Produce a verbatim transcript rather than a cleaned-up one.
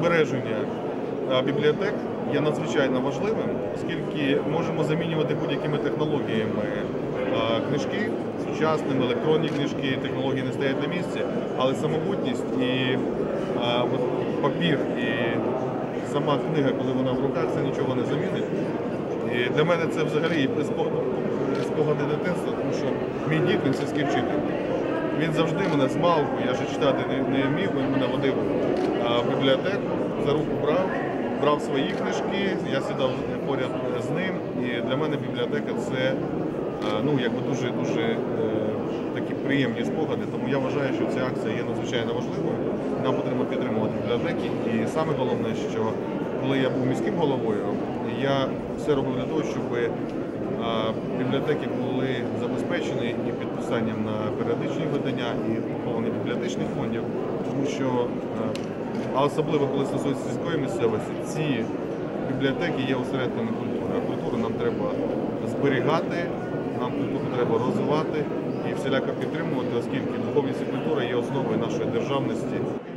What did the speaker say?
збереження бібліотек є надзвичайно важливим, оскільки можемо замінювати будь-якими технологіями книжки, сучасними, електронні книжки, технології не стоять на місці, але самобутність і а, от, папір, і сама книга, коли вона в руках, це нічого не замінить. І для мене це взагалі спогади дитинства, тому що мій дід, він сільський вчитель. Він завжди мене з малку, я ще читати не, не вмів, він мене водив в бібліотеку, за руку брав, брав свої книжки, я сідав поряд з ним, і для мене бібліотека це ну, якби дуже-дуже е, такі приємні спогади, тому я вважаю, що ця акція є надзвичайно важливою, нам потрібно підтримувати бібліотеки, і саме головне, що коли я був міським головою, я все робив для того, щоб е, бібліотеки були забезпечені і підписанням на періодичні видання, і поповнення бібліотечних фондів, тому що, е, а особливо коли стосується сільської місцевості, ці бібліотеки є осередками культури, а культуру нам треба зберігати, нам культуру треба розвивати і всіляко підтримувати, оскільки духовність і культура є основою нашої державності.